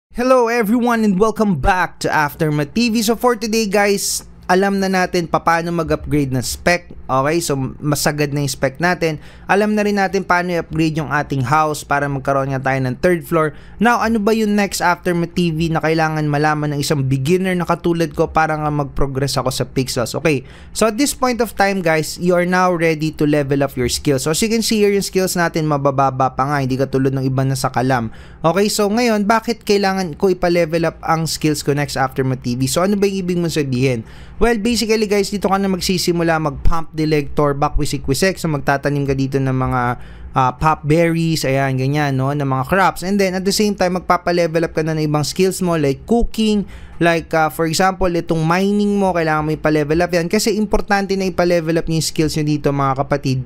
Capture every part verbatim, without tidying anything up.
Hello everyone and welcome back to Aftermath T V. So for today guys, alam na natin paano mag-upgrade ng spec. Okay, so masagad na yung spec natin. Alam na rin natin paano i-upgrade yung ating house para magkaroon nga tayo ng third floor. Now, ano ba yung next Aftermath T V na kailangan malaman ng isang beginner na katulad ko para nga mag-progress ako sa pixels? Okay, so at this point of time guys, you are now ready to level up your skills. So as you can see here, yung skills natin mabababa pa nga, hindi katulad ng iba na sa kalam. Okay, so ngayon, bakit kailangan ko ipa-level up ang skills ko next Aftermath T V? So ano ba yung ibig mong sabihin? Well, basically guys, dito ka na magsisimula mag-pump delect, torbak, wisik-wisik. So magtatanim ka dito ng mga uh, pop berries, ayan, ganyan, no, ng mga crops. And then at the same time, magpapa-level up ka na ng ibang skills mo like cooking, like uh, for example, itong mining mo, kailangan mo ipa-level up yan. Kasi importante na ipa-level up yung skills nyo dito mga kapatid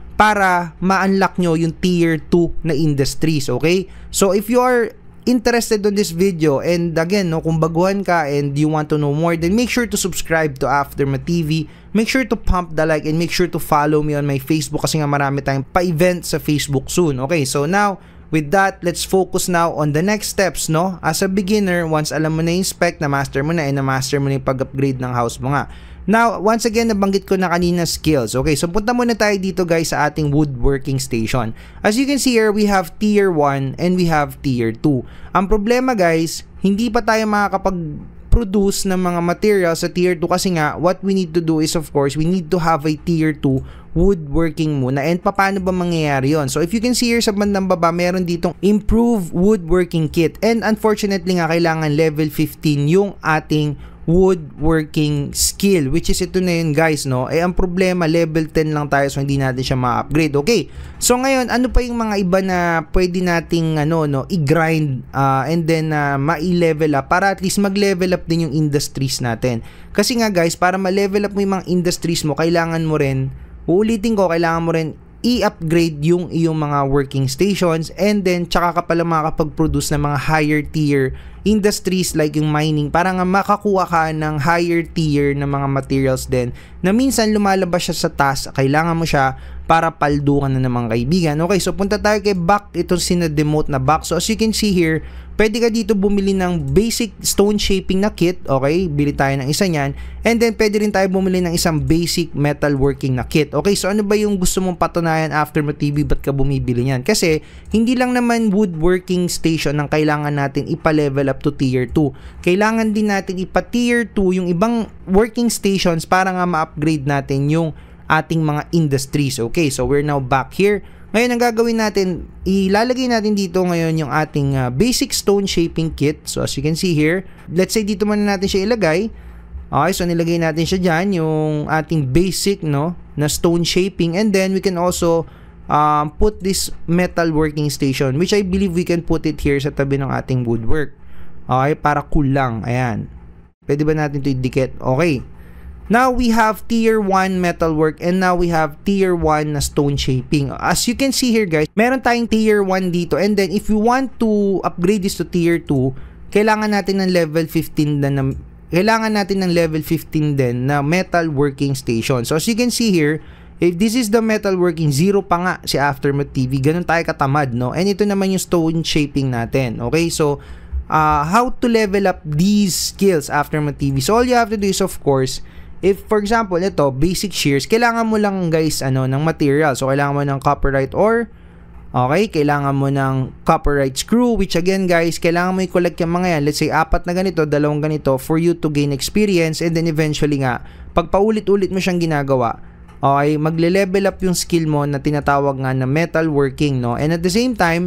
para ma-unlock nyo yung tier two na industries, okay? So if you are interested on this video and again no, kung baguhan ka and you want to know more, then make sure to subscribe to Aftermath T V, make sure to pump the like and make sure to follow me on my Facebook kasi nga marami tayong pa-event sa Facebook soon. Okay, so now with that, let's focus now on the next steps, no? As a beginner, once alam mo na yung spec, na master mo na and na master mo na yung pag-upgrade ng house mo nga. Now, once again, nabanggit ko na kanina skills. Okay, so punta muna tayo dito guys sa ating woodworking station. As you can see here, we have tier one and we have tier two. Ang problema guys, hindi pa tayo makakapag-produce ng mga materials sa tier two kasi nga, what we need to do is of course, we need to have a tier two woodworking muna. And paano ba mangyayari yon? So if you can see here sa bandang baba, meron ditong improve woodworking kit. And unfortunately nga, kailangan level fifteen yung ating woodworking skill, which is ito na yun guys, no? Eh ang problema, level ten lang tayo, so hindi natin siya ma-upgrade. Okay, so ngayon, ano pa yung mga iba na pwede nating ano, no, i-grind uh, and then uh, ma-level up para at least mag-level up din yung industries natin. Kasi nga guys, para ma-level up mo yung mga industries mo, kailangan mo rin, uulitin ko, kailangan mo rin i-upgrade yung iyong mga working stations and then tsaka ka pala makakapag-produce ng mga higher tier industries like yung mining para nga makakuha ka ng higher tier na mga materials din na minsan lumalabas siya sa task, kailangan mo siya para paldukan na ng mga kaibigan. Okay, so punta tayo kay back, itong sinademote na back. So as you can see here, pwede ka dito bumili ng basic stone shaping na kit. Okay, bili tayo ng isa niyan. And then pwede rin tayo bumili ng isang basic metal working na kit. Okay, so ano ba yung gusto mong patunayan Aftermath T V? Ba't ka bumibili niyan? Kasi hindi lang naman woodworking station ang kailangan natin ipa-level up to tier two. Kailangan din natin ipa-tier two yung ibang working stations para nga ma-upgrade natin yung ating mga industries. Okay, so we're now back here. Ngayon, ang gagawin natin, ilalagay natin dito ngayon yung ating uh, basic stone shaping kit. So as you can see here, let's say dito muna natin siya ilagay. Okay, so nilagay natin siya dyan, yung ating basic, no, na stone shaping. And then we can also um, put this metal working station, which I believe we can put it here sa tabi ng ating woodwork. Okay, para cool lang. Ayan. Pwede ba natin ito idikit? Okay. Now we have tier one metalwork and now we have tier one na stone shaping. As you can see here guys, meron tayong tier one dito and then if you want to upgrade this to tier two, kailangan natin ng level fifteen din na, kailangan natin ng level fifteen din na metalworking station. So as you can see here, if this is the metalworking, zero pa nga si Aftermath T V, ganun tayo katamad, no? And ito naman yung stone shaping natin. Okay, so uh, how to level up these skills Aftermath T V? So all you have to do is of course, if for example ito basic shears, kailangan mo lang guys ano ng material. So kailangan mo ng copperite ore. Okay, kailangan mo ng copperite screw, which again guys, kailangan mo i-collect yung mga yan. Let's say apat na ganito, dalawang ganito for you to gain experience and then eventually nga pag paulit-ulit mo siyang ginagawa, okay, magle-level up yung skill mo na tinatawag nga na metalworking, no? And at the same time,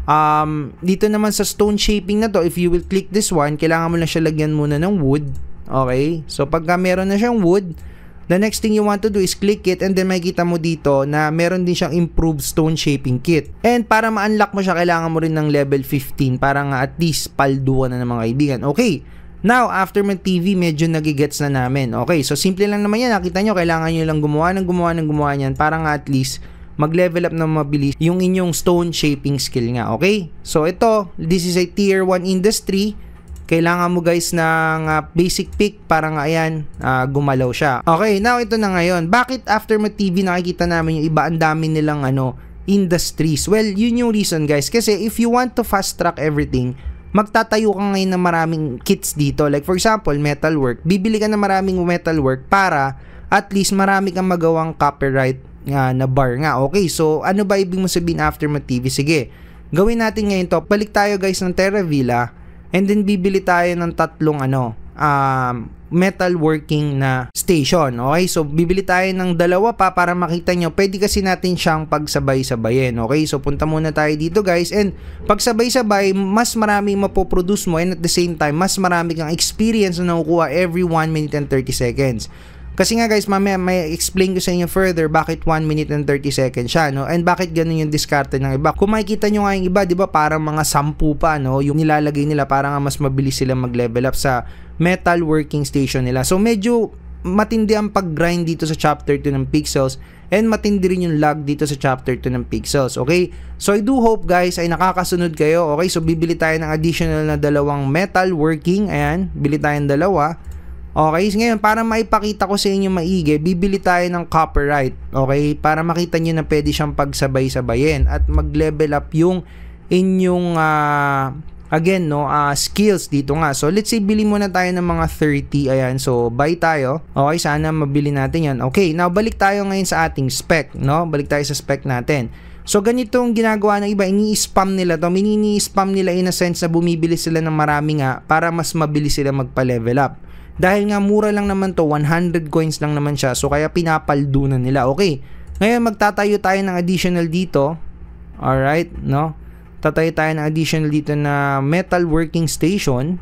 um dito naman sa stone shaping na to, if you will click this one, kailangan mo lang siya lagyan muna ng wood. Okay, so pagka meron na siyang wood, the next thing you want to do is click it and then makikita mo dito na meron din siyang improved stone shaping kit. And para ma-unlock mo siya, kailangan mo rin ng level fifteen para nga at least palduan na ng mga kaibigan. Okay, now Aftermath T V medyo nagigets na namin. Okay, so simple lang naman yan. Nakita nyo, kailangan nyo lang gumawa ng gumawa ng gumawa niyan para nga at least mag-level up na mabilis yung inyong stone shaping skill nga. Okay, so ito, this is a tier one industry. Kailangan mo guys ng uh, basic pick para nga ayan, uh, gumalaw siya. Okay, now ito na ngayon. Bakit Aftermath T V nakikita namin yung iba, ang dami nilang ano, industries? Well, yun yung reason guys. Kasi if you want to fast track everything, magtatayo ka ngayon ng maraming kits dito. Like for example, metalwork. Bibili ka ng maraming metalwork para at least marami kang magawang copyright uh, na bar nga. Okay, so ano ba ibig mo sabihin Aftermath T V? Sige, gawin natin ngayon to. Balik tayo guys ng Terra Villa and then bibili tayo ng tatlong ano, um, metalworking na station. Okay, so bibili tayo ng dalawa pa para makita nyo. Pwede kasi natin siyang pagsabay-sabayin. Okay, so punta muna tayo dito guys, and pagsabay-sabay, mas marami mapoproduce mo, and at the same time, mas marami kang experience na nakukuha every one minute and thirty seconds. Kasi nga guys, mamaya may explain ko sa inyo further bakit one minute and thirty seconds siya, no? And bakit ganun yung diskarte ng iba. Kung makikita nyo nga yung iba, di ba, parang mga sampu pa, no? Yung nilalagay nila para nga mas mabilis sila mag-level up sa metal working station nila. So medyo matindi ang pag-grind dito sa chapter two ng Pixels, and matindi rin yung lag dito sa chapter two ng Pixels. Okay? So I do hope guys ay nakakasunod kayo. Okay? So bibili tayo ng additional na dalawang metal working. Ayan, bili tayo ng dalawa. Okay, so ngayon para maipakita ko sa inyo maigi, bibili tayo ng copyright. Okay, para makita nyo na pwede siyang pagsabay-sabayin at mag-level up yung inyong uh, again no, uh, skills dito nga. So let's say bili muna tayo ng mga thirty. Ayan, so buy tayo. Okay, sana mabili natin yan. Okay, now balik tayo ngayon sa ating spec, no? Balik tayo sa spec natin. So ganitong ginagawa ng iba, ini-spam nila to. Minini-spam nila in a sense na bumibili sila ng marami nga para mas mabilis sila magpa-level up. Dahil nga mura lang naman to, one hundred coins lang naman siya, so kaya pinapaldunan nila. Okay, ngayon magtatayo tayo ng additional dito. Alright, no? Tatayo tayo ng additional dito na metal working station.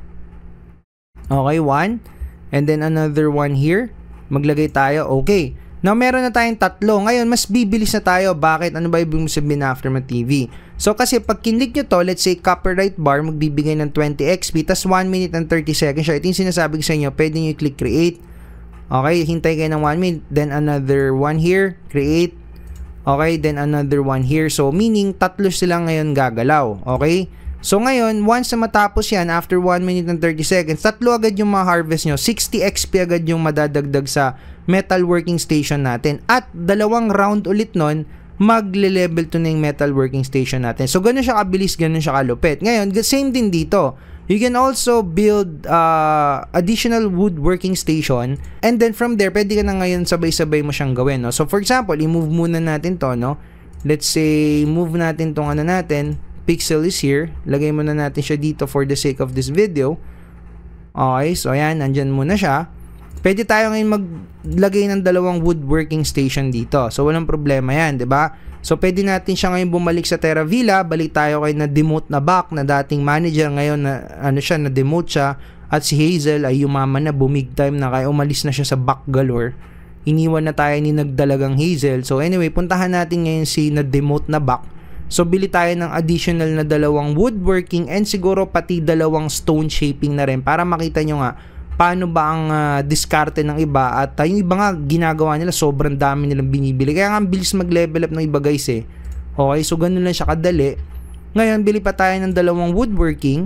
Okay, one. And then another one here. Maglagay tayo. Okay, now meron na tayong tatlo. Ngayon mas bibilis na tayo. Bakit? Ano ba ibig sabihin na Aftermath T V? So kasi pag kinlik nyo to, let's say copyright bar, magbibigay ng twenty X P, tas one minute and thirty seconds siya. Ito yung sinasabi ko sa inyo, pwede nyo i-click create. Okay, hintay kayo ng one minute, then another one here, create. Okay, then another one here. So meaning, tatlo sila ngayon gagalaw. Okay, so ngayon, once na matapos yan, after one minute and thirty seconds, tatlo agad yung ma-harvest nyo, sixty X P agad yung madadagdag sa metal working station natin. At dalawang round ulit nun, magle-level to na yung metal working station natin. So, ganun siya kabilis, ganun siya kalupit. Ngayon, same din dito. You can also build uh, additional woodworking station, and then from there, pwede ka na ngayon sabay-sabay mo siyang gawin. No? So, for example, i-move muna natin to, no? Let's say, move natin tong ano natin. Pixel is here. Lagay muna natin siya dito for the sake of this video. Okay, so ayan, nandyan muna siya. Pwede tayo ngayon maglagay ng dalawang woodworking station dito. So, walang problema yan, di ba? So, pwede natin siya ngayon bumalik sa Terra Villa. Balik tayo kay na-demote na back na dating manager. Ngayon, na, ano siya, na-demote siya. At si Hazel ay yumaman na, bumig time na, kaya umalis na siya sa back galore. Iniwan na tayo ni nagdalagang Hazel. So, anyway, puntahan natin ngayon si na-demote na back. So, bili tayo ng additional na dalawang woodworking and siguro pati dalawang stone shaping na rin para makita nyo nga paano ba ang uh, diskarte ng iba. At uh, yung iba nga ginagawa nila, sobrang dami nilang binibili, kaya nga ang bilis mag-level up ng iba guys eh. Okay, so ganun lang siya kadali. Ngayon, bili pa tayo ng dalawang woodworking,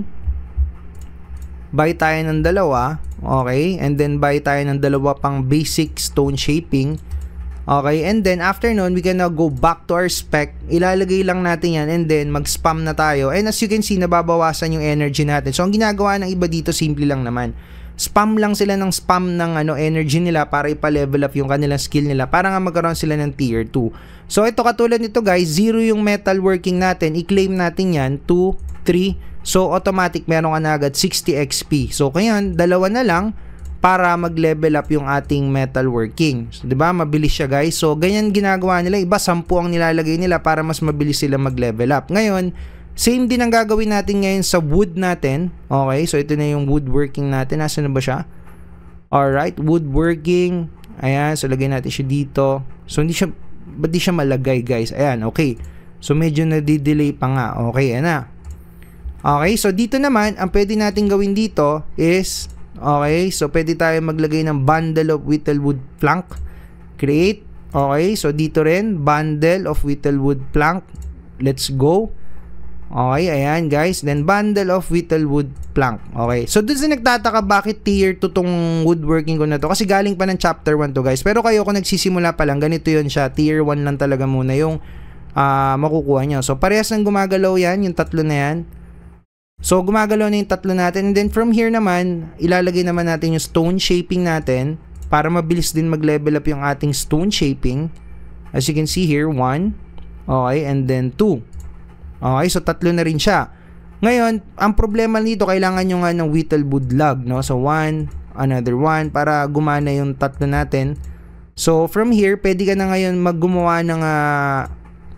buy tayo ng dalawa, okay, and then buy tayo ng dalawa pang basic stone shaping. Okay, and then after nun, we can now go back to our spec. Ilalagay lang natin yan and then mag-spam na tayo. And as you can see, nababawasan yung energy natin. So, ang ginagawa ng iba dito, simple lang naman. Spam lang sila ng spam ng ano, energy nila para ipa-level up yung kanilang skill nila para nga magkaroon sila ng tier two. So, ito katulad nito guys, zero yung metal working natin. I-claim natin yan, two, three. So, automatic meron ka na agad sixty X P. So, kaya dalawa na lang para mag-level up yung ating metal working. So, 'di ba? Mabilis siya, guys. So, ganyan ginagawa nila. Iba sampu ang nilalagay nila para mas mabilis sila mag-level up. Ngayon, same din ang gagawin natin ngayon sa wood natin. Okay? So, ito na yung woodworking natin. Nasaan na ba siya? Alright, woodworking. Ayan, so lagay natin siya dito. So, hindi siya, ba't di siya malagay, guys? Ayan, okay. So, medyo nadidelay pa nga. Okay, ayan na. Okay, so dito naman, ang pwede natin gawin dito is, okay, so pwede tayo maglagay ng bundle of whittlewood plank. Create. Okay, so dito rin, bundle of whittlewood plank. Let's go. Okay, ayan guys. Then bundle of whittlewood plank. Okay, so dun sa nagtataka bakit tier two tong woodworking ko na to, kasi galing pa ng chapter one to guys. Pero kayo kung nagsisimula pa lang, ganito yun siya. Tier one lang talaga muna yung uh, makukuha nyo. So parehas ng gumagalaw yan, yung tatlo na yan. So, gumagalaw na yung tatlo natin. And then, from here naman, ilalagay naman natin yung stone shaping natin para mabilis din mag-level up yung ating stone shaping. As you can see here, one. Okay, and then two. Okay, so tatlo na rin siya. Ngayon, ang problema nito, kailangan nyo nga ng whittlewood log, no? So, one, another one, para gumana yung tatlo natin. So, from here, pwede ka na ngayon maggumawa ng uh,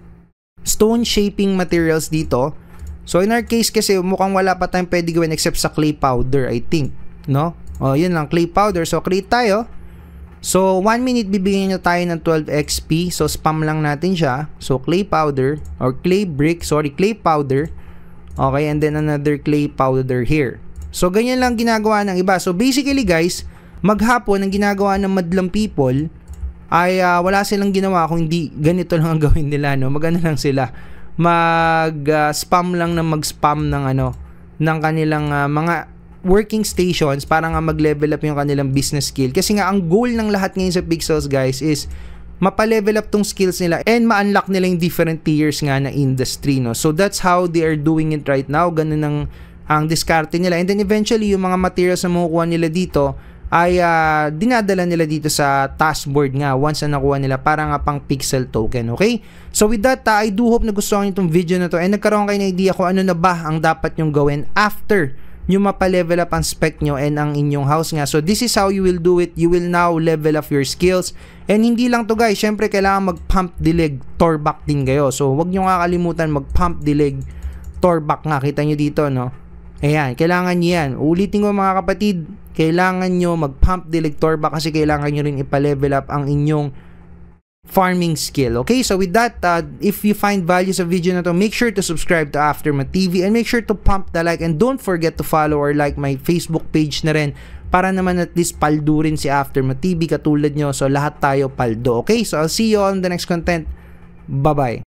stone shaping materials dito. So, in our case kasi, mukhang wala pa tayong pwede gawin except sa clay powder, I think. No? O, yun lang, clay powder. So, create tayo. So, one minute, bibigyan nyo tayo ng twelve X P. So, spam lang natin siya. So, clay powder, or clay brick, sorry, clay powder. Okay, and then another clay powder here. So, ganyan lang ginagawa ng iba. So, basically, guys, maghapon, ang ginagawa ng madlang people, ay uh, wala silang ginawa kung hindi ganito lang ang gawin nila, no? Magano lang sila. Mag-spam uh, lang na mag-spam ng ano, ng kanilang uh, mga working stations para nga mag-level up yung kanilang business skill. Kasi nga, ang goal ng lahat ngayon sa Pixels, guys, is mapa-level up tong skills nila and ma-unlock nila yung different tiers nga na industry, no? So, that's how they are doing it right now. Ganun ang, ang diskarte nila. And then, eventually, yung mga materials na makukuha nila dito, ay uh, dinadala nila dito sa taskboard nga once na nakuha nila para nga pang pixel token, okay? So with that, uh, I do hope na gustuhan nyo itong video na to and nagkaroon kayo ng idea kung ano na ba ang dapat nyong gawin after nyo mapa-level up ang spec nyo and ang inyong house nga. So this is how you will do it. You will now level up your skills. And hindi lang to, guys, syempre kailangan mag-pump dilig, torback din kayo. So wag nyo kakalimutan mag-pump dilig, torback nga. Kita nyo dito, no? Ayan, kailangan nyo yan. Ulitin ko, mga kapatid, kailangan nyo mag-pump dilig, torback kasi kailangan nyo rin ipa-level up ang inyong farming skill. Okay, so with that, uh, if you find value sa video na to, make sure to subscribe to Aftermath T V and make sure to pump the like and don't forget to follow or like my Facebook page na rin para naman at least paldo rin si Aftermath T V katulad nyo. So lahat tayo paldo. Okay, so I'll see you on the next content. Bye-bye.